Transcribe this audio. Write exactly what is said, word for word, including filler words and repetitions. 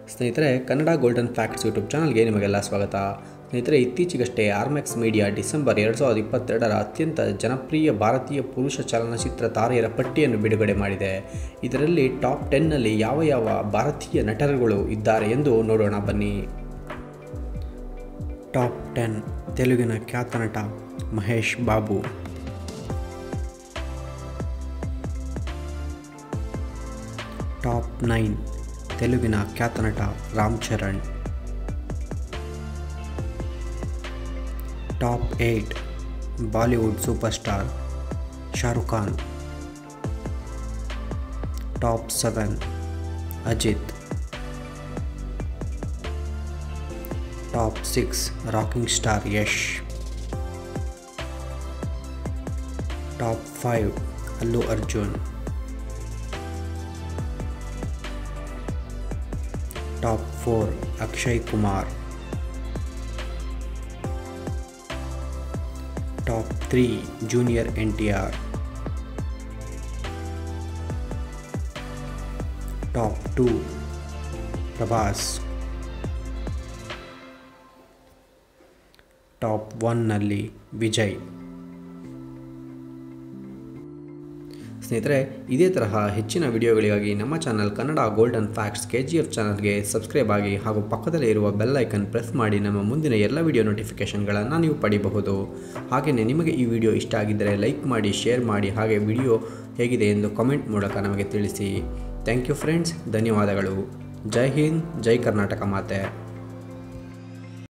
ಸ್ನೇಹಿತರೆ, Kannada golden facts YouTube ಚಾನಲ್ಗೆ ನಿಮಗೆಲ್ಲ ಸ್ವಾಗತ. ಸ್ನೇಹಿತರೆ, ಇತ್ತೀಚೆಗಷ್ಟೇ ಆರ್ಮ್ಯಾಕ್ಸ್ ಮೀಡಿಯಾ ಡಿಸೆಂಬರ್ ಎರಡು ಸಾವಿರದ ಇಪ್ಪತ್ತೆರಡರ ಅತ್ಯಂತ ಜನಪ್ರಿಯ ಭಾರತೀಯ ಪುರುಷ ಚಲನಚಿತ್ರ ತಾರೆಯರ ಪಟ್ಟಿಯನ್ನು ಬಿಡುಗಡೆ ಮಾಡಿದೆ. ಇದರಲ್ಲಿ ಟಾಪ್ ಟೆನ್ನಲ್ಲಿ ಯಾವ ಯಾವ ಭಾರತೀಯ ನಟರುಗಳು ಇದ್ದಾರೆ ಎಂದು ನೋಡೋಣ ಬನ್ನಿ. Top ten. ತೆಲುಗಿನ ಖ್ಯಾತ ನಟ ಮಹೇಶ್ ಬಾಬು. Top nine. ತೆಲುಗಿನ ಖ್ಯಾತ ನಟ Ram Charan. Top eight. Bollywood super star Shahrukh Khan. Top seven. Ajith. Top six. Rocking star Yash. Top five. Allu Arjun. Top four. Akshay Kumar. Top three. Junior N T R. Top two. Prabhas. Top ಒನ್ನಲ್ಲಿ ವಿಜಯ್. ಸ್ನೇಹಿತರೆ, ಇದೇ ತರಹ ಹೆಚ್ಚಿನ ವಿಡಿಯೋಗಳಿಗಾಗಿ ನಮ್ಮ channel Kannada golden facts K G F ಚಾನಲ್ಗೆ ಸಬ್ಸ್ಕ್ರೈಬ್ ಆಗಿ ಹಾಗೂ ಪಕ್ಕದಲ್ಲೇ ಇರುವ ಬೆಲ್ ಐಕನ್ ಪ್ರೆಸ್ ಮಾಡಿ ನಮ್ಮ ಮುಂದಿನ ಎಲ್ಲ ವಿಡಿಯೋ ನೋಟಿಫಿಕೇಷನ್ಗಳನ್ನು ನೀವು ಪಡಿಬಹುದು. ಹಾಗೆಯೇ ನಿಮಗೆ ಈ ವಿಡಿಯೋ ಇಷ್ಟ ಆಗಿದ್ದರೆ ಲೈಕ್ ಮಾಡಿ, ಶೇರ್ ಮಾಡಿ, ಹಾಗೆ ವಿಡಿಯೋ ಹೇಗಿದೆ ಎಂದು ಕಾಮೆಂಟ್ ಮೂಲಕ ನಮಗೆ ತಿಳಿಸಿ. ಥ್ಯಾಂಕ್ ಯು ಫ್ರೆಂಡ್ಸ್, ಧನ್ಯವಾದಗಳು. ಜೈ ಹಿಂದ್, ಜೈ ಕರ್ನಾಟಕ ಮಾತೆ.